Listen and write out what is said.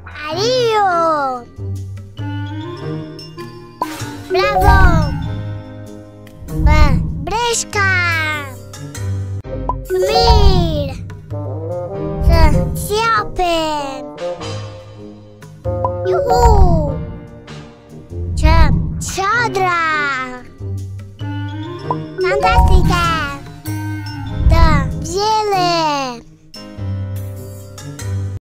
Ario! Bravo! Breshka! Mir! Siapen! Juhu! Chadra! Fantastica!